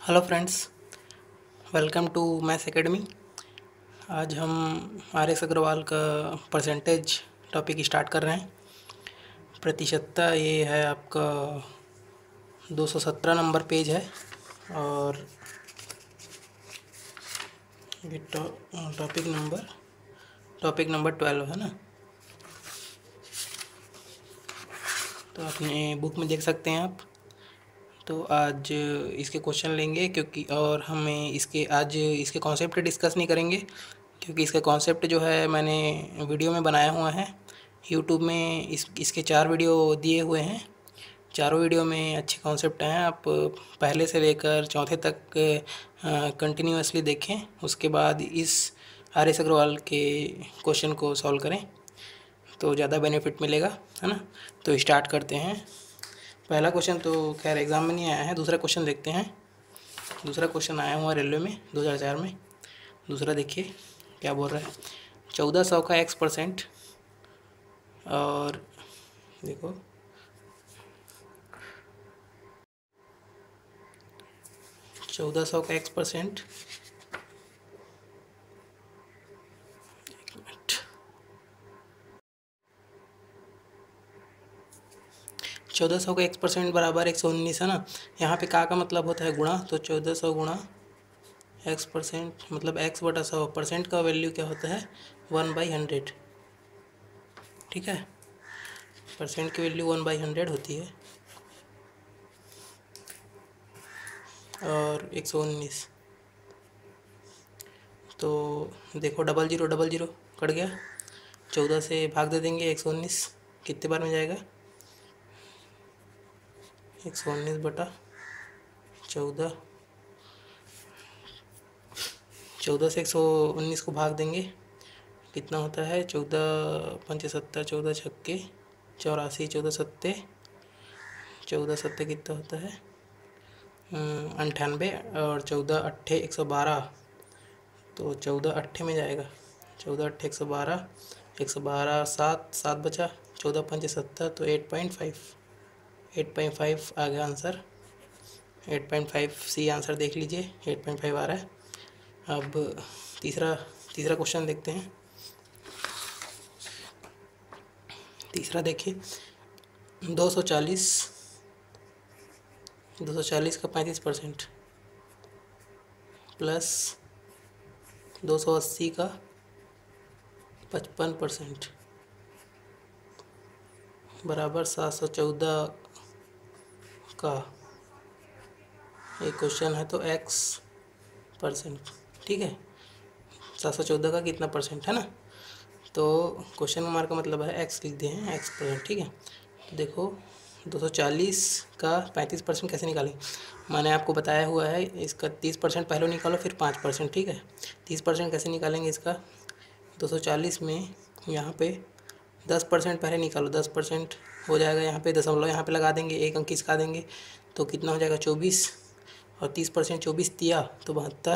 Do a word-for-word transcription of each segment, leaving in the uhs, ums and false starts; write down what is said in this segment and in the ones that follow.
Hello friends, welcome to maths academy. आज हम R S Agarwal का परसेंटेज टॉपिक स्टार्ट कर रहे हैं। प्रतिशतता ये है आपका दो सौ सत्रह नंबर पेज है और ये topic number topic number twelve है ना। तो अपने बुक में देख सकते हैं आप। तो आज इसके क्वेश्चन लेंगे क्योंकि और हमें इसके आज इसके कॉन्सेप्ट डिस्कस नहीं करेंगे क्योंकि इसका कॉन्सेप्ट जो है मैंने वीडियो में बनाया हुआ है। यूट्यूब में इस इसके चार वीडियो दिए हुए हैं। चारों वीडियो में अच्छे कॉन्सेप्ट हैं। आप पहले से लेकर चौथे तक कंटिन्यूअसली देखें, उसके बाद इस आर एस अग्रवाल के क्वेश्चन को सॉल्व करें तो ज़्यादा बेनिफिट मिलेगा, है ना। तो स्टार्ट करते हैं। पहला क्वेश्चन तो खैर एग्ज़ाम में नहीं आया है। दूसरा क्वेश्चन देखते हैं। दूसरा क्वेश्चन आया हुआ रेलवे में दो हज़ार चार में। दूसरा देखिए क्या बोल रहा है। चौदह सौ का एक्स परसेंट और देखो चौदह सौ का एक्स परसेंट चौदह सौ का एक्स परसेंट बराबर एक सौ उन्नीस है ना। यहाँ पे का का मतलब होता है गुणा, तो चौदह सौ गुणा एक्स परसेंट मतलब एक्स बटा सौ। परसेंट का वैल्यू क्या होता है वन बाई हंड्रेड, ठीक है। परसेंट की वैल्यू वन बाई हंड्रेड होती है और एक सौ उन्नीस। तो देखो double zero double zero cut गया। चौदह से भाग दे देंगे एक सौ उन्नीस, कितने बार में जाएगा एक सौ उन्नीस बटा चौदह। चौदह से एक सौ उन्नीस को भाग देंगे, कितना होता है चौदह पंचे सत्तर, चौदह छक्के चौरासी, चौदह सत्ते चौदह सत्ते कितना होता है अंठानवे और चौदह अट्ठे एक सौ बारह। तो चौदह अट्ठे में जाएगा, चौदह अट्ठे एक सौ बारह, एक सौ बारह सात सात बचा, चौदह पंचे सत्तर, तो eight point five eight point five आ गया answer. Eight point five C answer देख लीजिए, एट पॉइंट फाइव आ रहा है। अब तीसरा तीसरा क्वेश्चन देखते हैं। तीसरा देखिए दो सौ चालीस दो सौ चालीस का पैंतीस परसेंट प्लस दो सौ अस्सी का पचपन परसेंट बराबर सात सौ चौदह का एक क्वेश्चन है, तो एक्स परसेंट, ठीक है। सात सौ चौदह का कितना परसेंट है ना। तो क्वेश्चन मार्क का मतलब है एक्स लिख दिए हैं, एक्स परसेंट, ठीक है। तो देखो दो सौ चालीस का पैंतीस परसेंट कैसे निकालें। मैंने आपको बताया हुआ है इसका तीस परसेंट पहले निकालो फिर पाँच परसेंट, ठीक है। तीस परसेंट कैसे निकालेंगे इसका, दो सौ चालीस में यहाँ पे दस परसेंट पहले निकालो, दस परसेंट हो जाएगा। यहाँ पे दशमलव यहाँ पे लगा देंगे, एक अंक इसका देंगे तो कितना हो जाएगा चौबीस, और तीस परसेंट चौबीस दिया तो बहत्तर,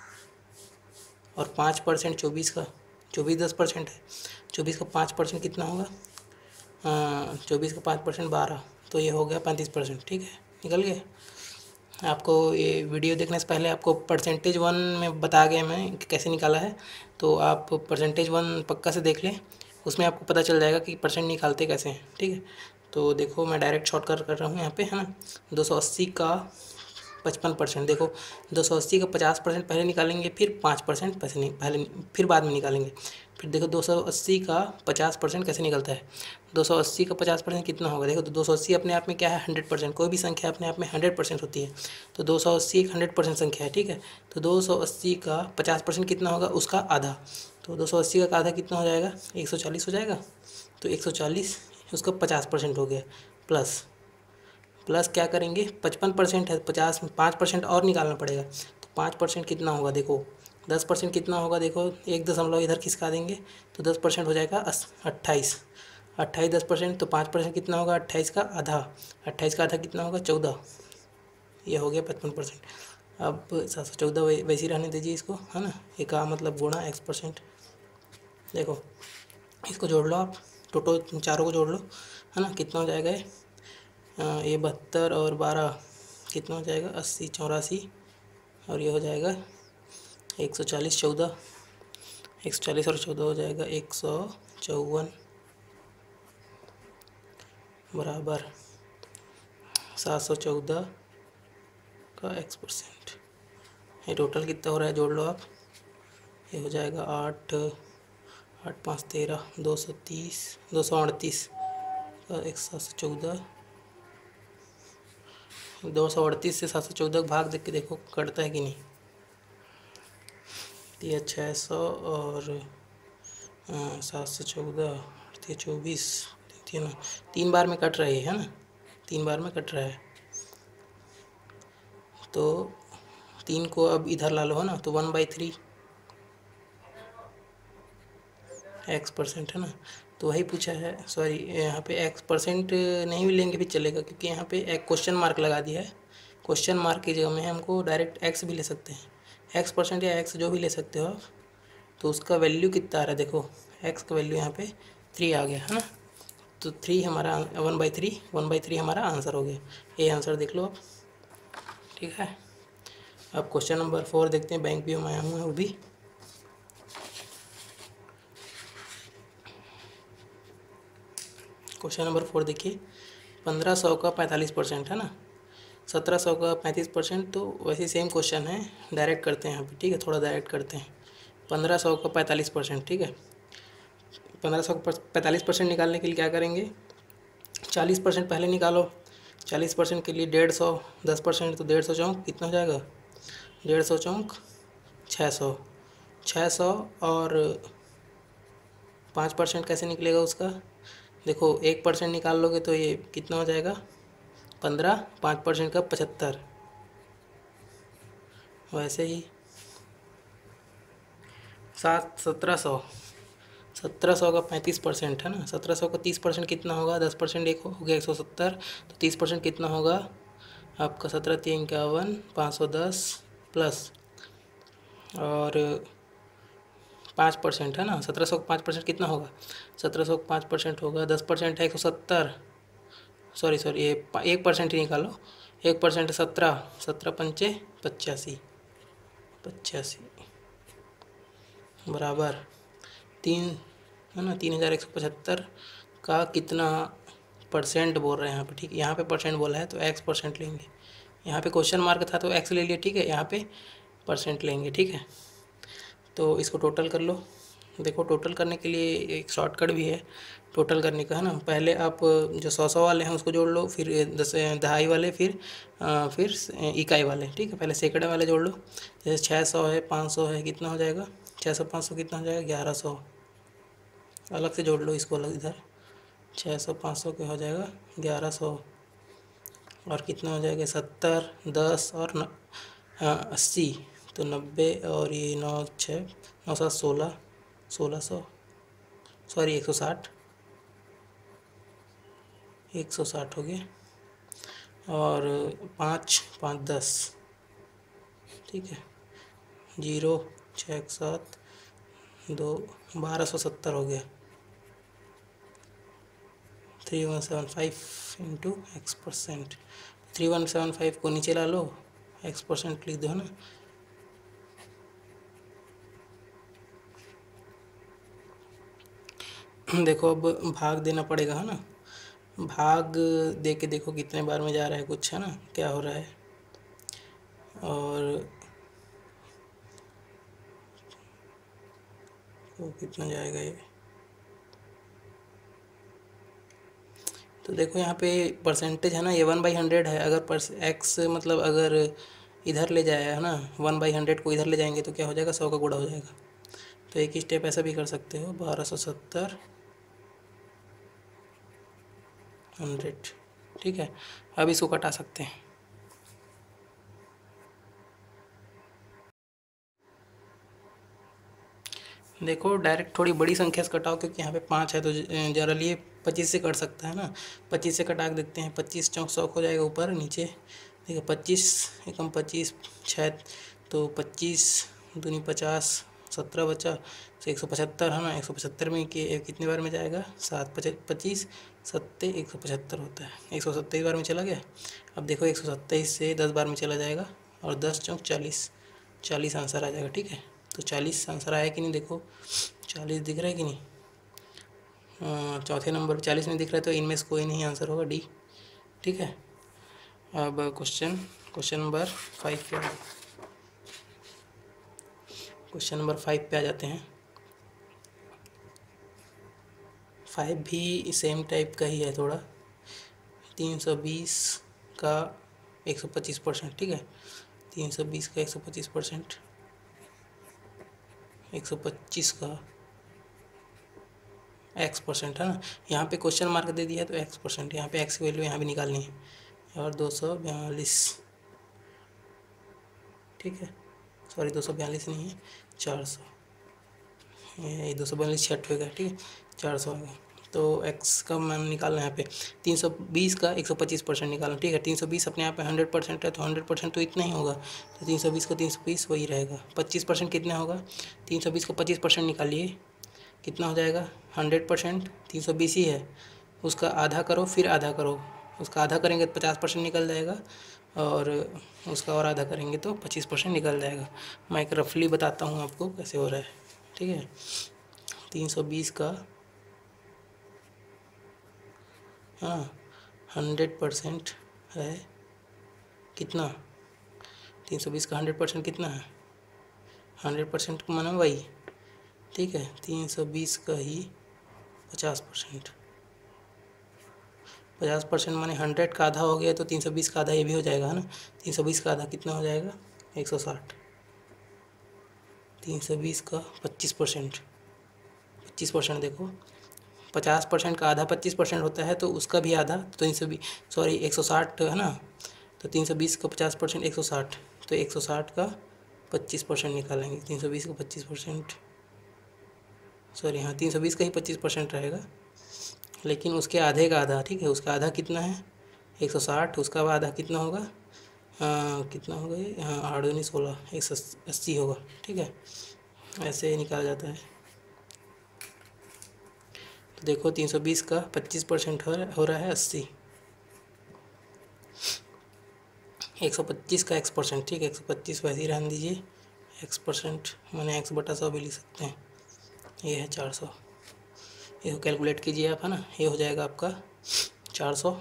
और पाँच परसेंट चौबीस का, चौबीस दस परसेंट है, चौबीस का पाँच परसेंट कितना होगा चौबीस का पाँच परसेंट बारह, तो ये हो गया पैंतीस परसेंट, ठीक है। निकल गया। आपको ये वीडियो देखने से पहले आपको परसेंटेज वन में बता गया मैं कि कैसे निकाला है, तो आप परसेंटेज वन पक्का से देख लें, उसमें आपको पता चल जाएगा कि परसेंट निकालते कैसे हैं, ठीक है। तो देखो मैं डायरेक्ट शॉर्टकट कर रहा हूँ यहाँ पे, है ना। दो सौ अस्सी का पचपन परसेंट, देखो दो सौ अस्सी का पचास परसेंट पहले निकालेंगे, फिर पाँच परसेंट पैसे नहीं पहले फिर बाद में निकालेंगे। फिर देखो दो सौ अस्सी का पचास परसेंट कैसे निकलता है। दो सौ अस्सी का पचास परसेंट कितना होगा, देखो तो दो सौ अस्सी अपने आप में क्या है हंड्रेड परसेंट। कोई भी संख्या अपने आप में हंड्रेड परसेंट होती है, तो दो सौ अस्सी एक हंड्रेड परसेंट संख्या है, ठीक है। तो दो सौ अस्सी का पचास परसेंट कितना होगा, उसका आधा। तो दो सौ अस्सी का आधा कितना हो जाएगा, एक सौ चालीस हो जाएगा। तो एक सौ चालीस उसका पचास परसेंट हो गया, प्लस प्लस क्या करेंगे पचपन परसेंट है, पचास में पाँच परसेंट और निकालना पड़ेगा। तो पाँच परसेंट कितना होगा, देखो दस परसेंट कितना होगा, देखो एक दशमलव इधर खिसका देंगे तो दस परसेंट हो जाएगा अट्ठाईस। अट्ठाईस दस परसेंट तो पाँच परसेंट कितना होगा, अट्ठाईस का आधा। अट्ठाईस का आधा कितना होगा, चौदह। ये हो गया पचपन परसेंट। अब सात सौ चौदह वैसे ही रहने दीजिए इसको, है ना। एक का मतलब गुणा एक्स परसेंट, देखो इसको जोड़ लो आप, टोटल चारों को जोड़ लो, है ना। कितना हो जाएगा ये बहत्तर और बारह कितना हो जाएगा अस्सी, चौरासी और ये हो जाएगा एक सौ चालीस चौदह, एक सौ चालीस और चौदह हो जाएगा एक सौ चौवन बराबर सात सौ चौदह का एक्स परसेंट। ये टोटल कितना हो रहा है जोड़ लो आप, ये हो जाएगा आठ आठ पाँच तेरह, दो सौ तीस दो सौ अड़तीस का एक सात सौ चौदह, दो सौ अड़तीस से सात सौ चौदह भाग देख के देखो कटता है कि नहीं। ये छः सौ और सात सौ चौदह ये चौबीस, तीन तीन बार में कट रही है ना, तीन बार में कट रहा है। तो तीन को अब इधर ला लो है ना, तो one by three X percent है ना। तो वही पूछा है, सॉरी यहाँ पे एक्स परसेंट नहीं भी लेंगे भी चलेगा, क्योंकि यहाँ पे एक क्वेश्चन मार्क लगा दिया है। क्वेश्चन मार्क की जगह में हमको डायरेक्ट एक्स भी ले सकते हैं, एक्स परसेंट या एक्स जो भी ले सकते हो आप। तो उसका वैल्यू कितना आ रहा है देखो, एक्स का वैल्यू यहाँ पे थ्री आ गया है ना। तो थ्री हमारा one by three one by three हमारा आंसर हो गया। ये आंसर देख लो आप, ठीक है। अब क्वेश्चन नंबर फोर देखते हैं, बैंक भी में आया हूँ वो भी। क्वेश्चन नंबर फोर देखिए, पंद्रह सौ का पैंतालीस परसेंट है ना, सत्रह सौ का पैंतीस परसेंट। तो वैसे सेम क्वेश्चन है, डायरेक्ट करते हैं यहाँ पे, ठीक है, थोड़ा डायरेक्ट करते हैं। पंद्रह सौ का पैंतालीस परसेंट, ठीक है। पंद्रह सौ का पैंतालीस परसेंट निकालने के लिए क्या करेंगे, चालीस परसेंट पहले निकालो। चालीस परसेंट के लिए डेढ़ सौ, दस परसेंट तो डेढ़ सौ चौंक कितना हो जाएगा, डेढ़ सौ चौंक छः सौ, छः सौ और पाँच परसेंट कैसे निकलेगा उसका, देखो एक परसेंट निकाल लोगे तो ये कितना हो जाएगा पंद्रह, पाँच परसेंट का पचहत्तर। वैसे ही सात सत्रह सौ सत्रह सौ का पैंतीस परसेंट है ना, सत्रह सौ का तीस परसेंट कितना होगा, दस परसेंट एक हो गया एक सौ सत्तर, तो तीस परसेंट कितना होगा आपका, सत्रह तीन इक्यावन, पाँच सौ दस प्लस और पाँच परसेंट है ना, सत्रह सौ का पाँच परसेंट कितना होगा, सत्रह सौ का पाँच परसेंट होगा, दस परसेंट है एक सौ सत्तर, सॉरी सॉरी ये एक परसेंट ही निकालो, एक परसेंट सत्रह, सत्रह पंचे पचासी, पचासी बराबर तीन है ना, तीन हज़ार एक सौ पचहत्तर का कितना परसेंट बोल रहे हैं यहाँ पे, ठीक है। यहाँ पे परसेंट बोला है तो एक्स परसेंट लेंगे, यहाँ पे क्वेश्चन मार्क था तो एक्स ले लिए, ठीक है, यहाँ पे परसेंट लेंगे, ठीक है। तो इसको टोटल कर लो। देखो टोटल करने के लिए एक शॉर्टकट भी है टोटल करने का, है ना। पहले आप जो सौ सौ वाले हैं उसको जोड़ लो, फिर दस दहाई वाले, फिर आ, फिर इकाई वाले, ठीक है। पहले सैकड़े वाले जोड़ लो, जैसे छः सौ है, पाँच सौ है, कितना हो जाएगा, छः सौ पाँच सौ कितना हो जाएगा, ग्यारह सौ। अलग से जोड़ लो इसको, अलग इधर छः सौ पाँच सौ के हो जाएगा ग्यारह सौ, और कितना हो जाएगा सत्तर, दस और न, आ, अस्सी, तो नब्बे और ये नौ छः नौ सात सोलह, सोलह सौ, सॉरी एक सौ साठ, एक सौ साठ हो गया, और पाँच पाँच दस, ठीक है, जीरो छः एक सात दो, बारह सौ सत्तर हो गया, three one seven five into X percent. Three one seven five को नीचे ला लो, एक्स परसेंट लिख दो, है ना। देखो अब भाग देना पड़ेगा, है ना। भाग दे के देखो कितने बार में जा रहा है कुछ, है ना, क्या हो रहा है। और तो कितना जाएगा ये, तो देखो यहाँ पे परसेंटेज है ना, ये वन बाई हंड्रेड है। अगर पर एक्स मतलब अगर इधर ले जाए, है ना, वन बाई हंड्रेड को इधर ले जाएंगे तो क्या हो जाएगा, सौ का गुणा हो जाएगा। तो एक ही स्टेप ऐसा भी कर सकते हो, बारह सौ सत्तर हंड्रेड, ठीक है। अब इसको कटा सकते हैं। देखो डायरेक्ट थोड़ी बड़ी संख्या से कटाओ, क्योंकि यहाँ पे पाँच है तो जनरली ये पच्चीस से कट सकता है ना। पच्चीस से कटा के देखते हैं, पच्चीस चौक सौ हो जाएगा ऊपर नीचे, देखो पच्चीस एकम पच्चीस छः, तो पच्चीस दूनी पचास, सत्रह बचा, तो एक सौ पचहत्तर है ना। एक सौ पचहत्तर में कि कितने बार में जाएगा, सात पच पच्चीस सत्ते एक सौ पचहत्तर होता है, एक सौ सत्ताईस बार में चला गया। अब देखो एक सौ सत्ताईस से दस बार में चला जाएगा, और दस चौक चालीस, चालीस आंसर आ जाएगा। ठीक है, तो चालीस आंसर आया कि नहीं, देखो चालीस दिख रहा है कि नहीं। हाँ, चौथे नंबर पर चालीस नहीं दिख रहा है, तो इनमें से कोई नहीं आंसर होगा, डी। ठीक है, अब क्वेश्चन क्वेश्चन नंबर फाइव पे क्वेश्चन नंबर फाइव पे आ जाते हैं। फाइव भी सेम टाइप का ही है थोड़ा। तीन सौ बीस का एक सौ पच्चीस परसेंट। ठीक है, तीन सौ बीस का एक सौ पच्चीस परसेंट, एक सौ पच्चीस का एक्स परसेंट है ना। यहाँ पे क्वेश्चन मार्क दे दिया है तो एक्स परसेंट, यहाँ पे एक्स की वैल्यू यहाँ भी निकालनी है। और दो सौ बयालीस, ठीक है, सॉरी दो सौ बयालीस नहीं है, चार सौ, ये दो सौ बयालीस छठ होगा। ठीक है, चार सौ आएगा। तो x का मान निकालना है यहाँ पे। तीन सौ बीस का एक सौ पच्चीस परसेंट निकालना। ठीक है, तीन सौ बीस अपने यहाँ पे हंड्रेड परसेंट है, तो हंड्रेड परसेंट तो इतना ही होगा, तो तीन सौ बीस का तीन सौ बीस वही रहेगा। पच्चीस परसेंट कितना होगा, तीन सौ बीस का पच्चीस परसेंट निकालिए, कितना हो जाएगा, हंड्रेड परसेंट तीन सौ बीस ही है, उसका आधा करो फिर आधा करो, उसका आधा करेंगे तो पचास परसेंट निकल जाएगा, और उसका और आधा करेंगे तो पच्चीस परसेंट निकल जाएगा। मैं एक रफली बताता हूँ आपको कैसे हो रहा है। ठीक है, तीन सौ बीस का हाँ हंड्रेड परसेंट है कितना, तीन सौ बीस का हंड्रेड परसेंट कितना है, हंड्रेड परसेंट को माना वही। ठीक है, तीन सौ बीस का ही पचास परसेंट, पचास परसेंट माने हंड्रेड का आधा हो गया, तो तीन सौ बीस का आधा ये भी हो जाएगा है ना। तीन सौ बीस का आधा कितना हो जाएगा, एक सौ साठ। तीन सौ बीस का पच्चीस परसेंट, पच्चीस परसेंट देखो, पचास परसेंट का आधा पच्चीस परसेंट होता है, तो उसका भी आधा, तो तीन सौ बीस सॉरी एक सौ साठ है ना, तो तीन सौ बीस का पचास परसेंट एक सौ साठ, तो एक सौ साठ का पच्चीस परसेंट निकालेंगे। तीन सौ बीस का पच्चीस परसेंट सॉरी हाँ तीन सौ बीस का ही पच्चीस परसेंट रहेगा, लेकिन उसके आधे का आधा। ठीक है, उसका आधा कितना है, एक सौ साठ, उसका आधा कितना होगा, हाँ कितना होगा ये, हाँ आठ दूनी सोलह, एक सौ अस्सी होगा। ठीक है, ऐसे निकाला जाता है। तो देखो तीन सौ बीस का पच्चीस परसेंट हो रहा है अस्सी, एक सौ पच्चीस का एक्स परसेंट। ठीक है, एक सौ पच्चीस वैसे ही रहने दीजिए, एक्स परसेंट मैंने एक्स बटा सौ भी लिख सकते हैं, ये है चार सौ। ये कैलकुलेट कीजिए आप है ना, ये हो जाएगा आपका चार सौ।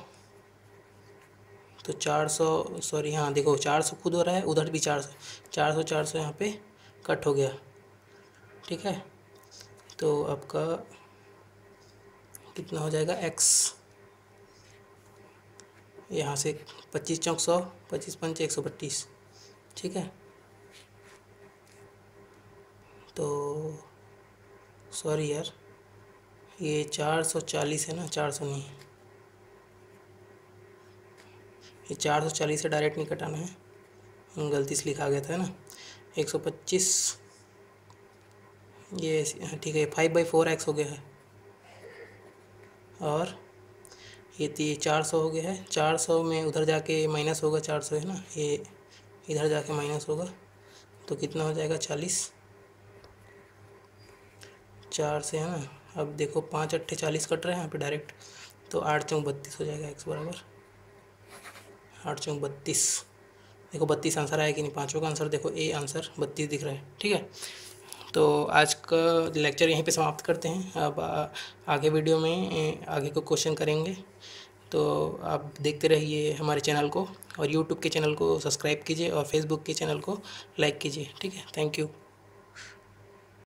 तो चार सौ सॉरी हाँ देखो चार सौ खुद हो रहा है, उधर भी चार सौ, चार सौ चार सौ यहाँ पे कट हो गया। ठीक है, तो आपका कितना हो जाएगा एक्स, यहाँ से पच्चीस चौक सौ, पच्चीस पंच एक सौ बत्तीस। ठीक है, तो सॉरी यार ये चार सौ चालीस है ना, चार सौ नहीं, ये चार सौ चालीस से डायरेक्ट नहीं कटाना है, गलती से लिखा गया था ना, एक सौ पच्चीस ये ठीक है, फाइव बाई फोर एक्स हो गया है, और ये तो ये चार सौ हो गया है, चार सौ में उधर जाके माइनस होगा, चार सौ है ना, ये इधर जाके माइनस होगा, तो कितना हो जाएगा चालीस, चार से है ना। अब देखो पाँच अट्ठे चालीस कट रहे हैं यहाँ पे डायरेक्ट, तो आठ चौक बत्तीस हो जाएगा, एक्स बराबर आठ चौक बत्तीस। देखो बत्तीस आंसर आया कि नहीं, पाँचों का आंसर देखो, ए आंसर बत्तीस दिख रहा है। ठीक है, तो आज का लेक्चर यहीं पे समाप्त करते हैं। अब आगे वीडियो में आगे को क्वेश्चन करेंगे, तो आप देखते रहिए हमारे चैनल को, और यूट्यूब के चैनल को सब्सक्राइब कीजिए और फेसबुक के चैनल को लाइक कीजिए। ठीक है, थैंक यू।